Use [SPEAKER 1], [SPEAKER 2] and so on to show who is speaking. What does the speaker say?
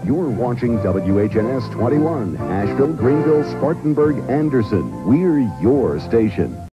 [SPEAKER 1] You're watching WHNS 21, Asheville, Greenville, Spartanburg, Anderson. We're your station.